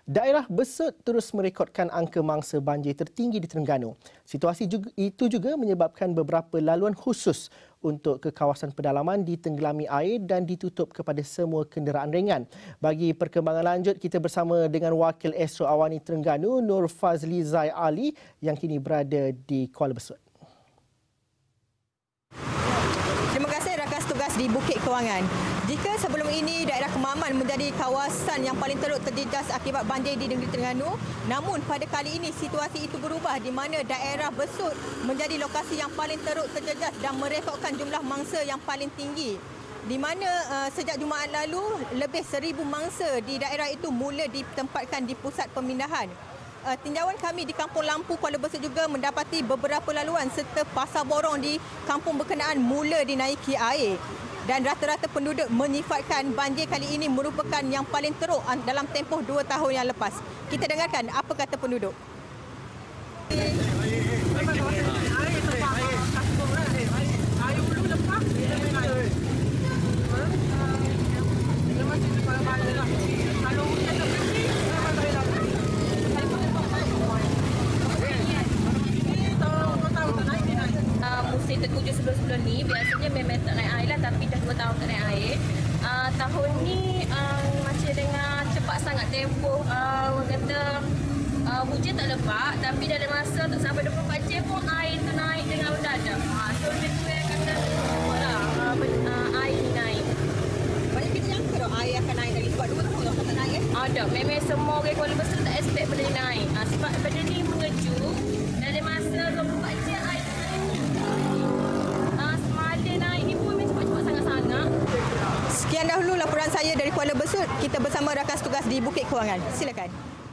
Daerah Besut terus merekodkan angka mangsa banjir tertinggi di Terengganu. Situasi itu juga menyebabkan beberapa laluan khusus untuk ke kawasan pedalaman ditenggelami air dan ditutup kepada semua kenderaan ringan. Bagi perkembangan lanjut, kita bersama dengan Wakil Astro Awani Terengganu, Nur Fazli Zai Ali yang kini berada di Kuala Besut. Terima kasih rakan tugas di Bukit Kewangan. Jika sebelum ini daerah Kemaman menjadi kawasan yang paling teruk terjejas akibat banjir di negeri Terengganu, namun pada kali ini situasi itu berubah di mana daerah Besut menjadi lokasi yang paling teruk terjejas dan merekodkan jumlah mangsa yang paling tinggi. Di mana sejak Jumaat lalu lebih 1,000 mangsa di daerah itu mula ditempatkan di pusat pemindahan. Tinjauan kami di Kampung Lampu Kuala Besut juga mendapati beberapa laluan serta pasar borong di kampung berkenaan mula dinaiki air. Dan rata-rata penduduk menyifatkan banjir kali ini merupakan yang paling teruk dalam tempoh 2 tahun yang lepas. Kita dengarkan apa kata penduduk. Musim tertuju sebelum-sebelum ni biasanya memang tak naik air lah, tapi dah 2 tahun tak naik air. Tahun ni macam dengan cepat sangat tempoh, orang kata hujan tak lebat, tapi dalam masa tak sampai 24 jam pun air tu naik dengan mendadak. So dia tu yang kata air ni naik. Banyak kita jangka tak air akan naik lagi sebab 2 tahun tak naik Ada, memang semua orang Kuala Besut tak expect benda ni naik. Sebab benda ni mengejut, dari masa 24 jam air tu naik. Semalam naik ni pun memang cepat-cepat sangat-sangat. Sekian dahulu laporan saya dari Kuala Besut. Kita bersama rakan tugas di Bukit Kewangan. Silakan.